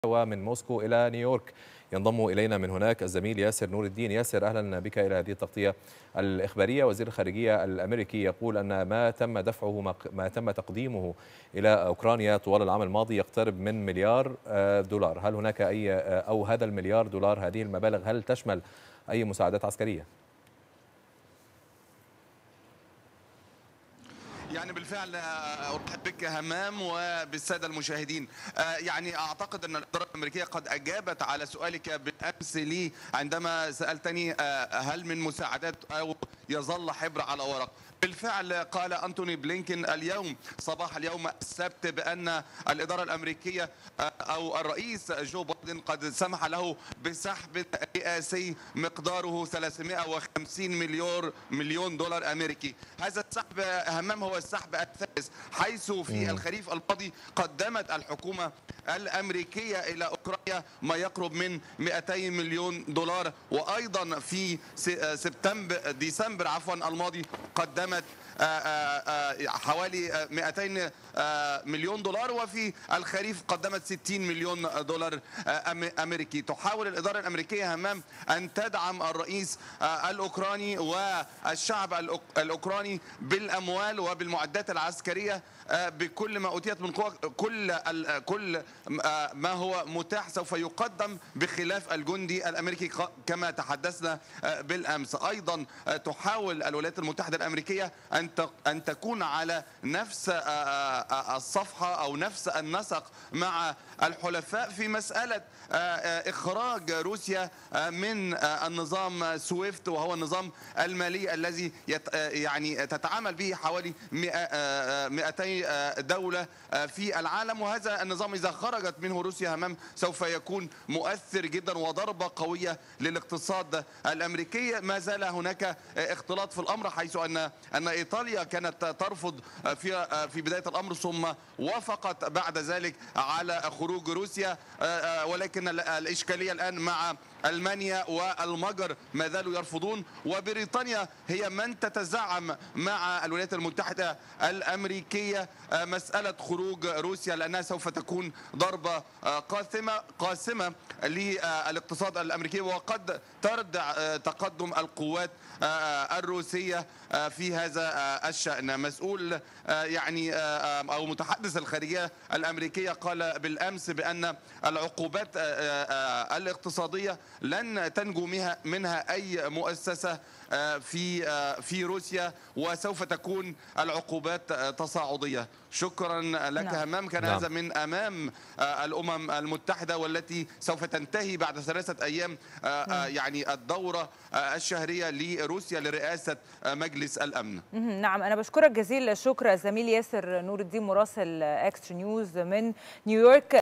ومن موسكو إلى نيويورك ينضم إلينا من هناك الزميل ياسر نور الدين. ياسر، أهلا بك إلى هذه التغطية الإخبارية. وزير الخارجية الأمريكي يقول أن ما تم تقديمه إلى أوكرانيا طوال العام الماضي يقترب من مليار دولار. هل هناك هذا المليار دولار، هذه المبالغ، هل تشمل أي مساعدات عسكرية؟ يعني بالفعل أرحب بك همام وبالسادة المشاهدين. يعني أعتقد أن الإدارة الأمريكية قد أجابت على سؤالك بالأمس لي عندما سألتني هل من مساعدات أو يظل حبر على ورق. بالفعل قال أنتوني بلينكين اليوم صباح اليوم السبت بأن الإدارة الأمريكية أو الرئيس جو بايدن قد سمح له بسحب رئاسي مقداره 350 مليون دولار أمريكي. هذا السحب همام هو السحب الثالث، حيث في الخريف الماضي قدمت الحكومة الأمريكية إلى أوكرانيا ما يقرب من 200 مليون دولار، وأيضا في ديسمبر الماضي قدمت حوالي 200 مليون دولار، وفي الخريف قدمت 60 مليون دولار أمريكي. تحاول الإدارة الأمريكية همام أن تدعم الرئيس الأوكراني والشعب الأوكراني بالأموال وبالمعدات العسكرية بكل ما أوتيت من قوة. كل ما هو متاح سوف يقدم، بخلاف الجندي الأمريكي كما تحدثنا بالأمس. أيضا تحاول الولايات المتحدة الأمريكية أن تكون على نفس الصفحة أو نفس النسق مع الحلفاء في مسألة إخراج روسيا من النظام سويفت، وهو النظام المالي الذي يعني تتعامل به حوالي 200 دولة في العالم. وهذا النظام إذا خرجت منه روسيا همام سوف يكون مؤثر جدا وضربة قوية للاقتصاد الأمريكي. ما زال هناك اختلاط في الأمر، حيث أن إيطاليا كانت ترفض في بداية الأمر، ثم وافقت بعد ذلك على خروج روسيا. ولكن الإشكالية الآن مع ألمانيا والمجر ما زالوا يرفضون، وبريطانيا هي من تتزعم مع الولايات المتحدة الأمريكية مسألة خروج روسيا، لأنها سوف تكون ضربة قاسمة للاقتصاد الأمريكي، وقد تردع تقدم القوات الروسية في هذا الشأن. مسؤول يعني أو متحدث الخارجية الأمريكية قال بالأمس بأن العقوبات الاقتصادية لن تنجو منها أي مؤسسة في روسيا، وسوف تكون العقوبات تصاعدية. شكرا لك همام. كان هذا من أمام الأمم المتحدة، والتي سوف تنتهي بعد 3 أيام يعني الدورة الشهرية لروسيا لرئاسة مجلس الأمن. نعم، أنا بشكرك جزيل الشكر الزميل ياسر نور الدين مراسل اكسترا نيوز من نيويورك.